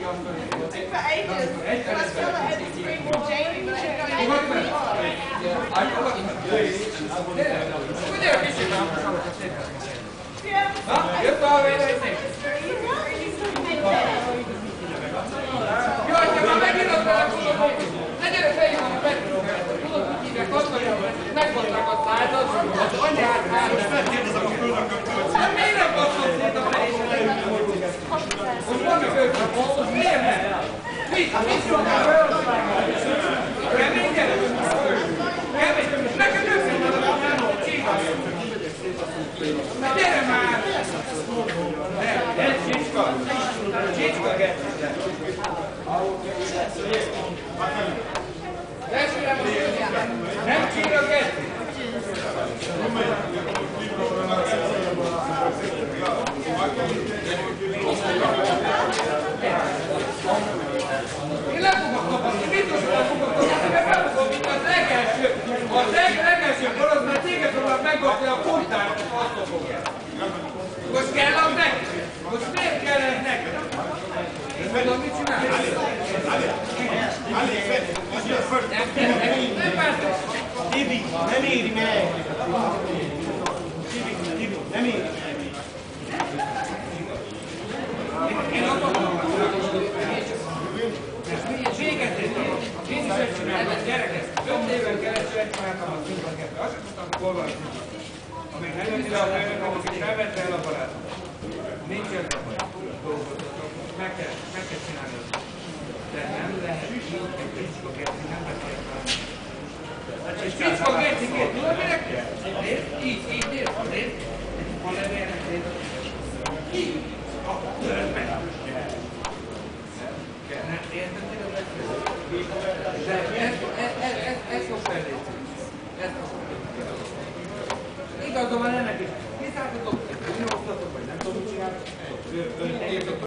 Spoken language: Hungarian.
ages. I feel like I had to scream for Jamie, but I don't Nem csírogetni! Én le fogok kapni, biztos, hogy le fogok kapni, de befogom, mint az legelső poroz, mert téged fognak megkapni a puntának a fasztofogják. Most kell az neki? Most miért kell ez neki? Mondom, mit csinálsz? Nem vártam! Tibi, nem éri meg! Tibi, nem éri meg! Én akartam, hogy véget értem. Én is ezt csináltam, gyerekek. 5 éven keresztül ezt csináltam a színpaket. Azt sem tudtam, hogy hol van a színpad. Amíg nem jött ide a főnök, amíg nem vette el a barátot. Nincs ez a baj. Meg kell csinálni azt. De nem lehet így egy kicskagetni, nem beszélni már. És kicskagetni két, tudod mire kell? Így nézd. Ha levélnek nézd. Így. Akkor törd meg. Érted, mire beszélni? De ez fog felnézni. Ez fog felnézni. Igazom van ennek is. Kiszálltatok, hogy nem osztatok, vagy nem tudom, mit csináltok.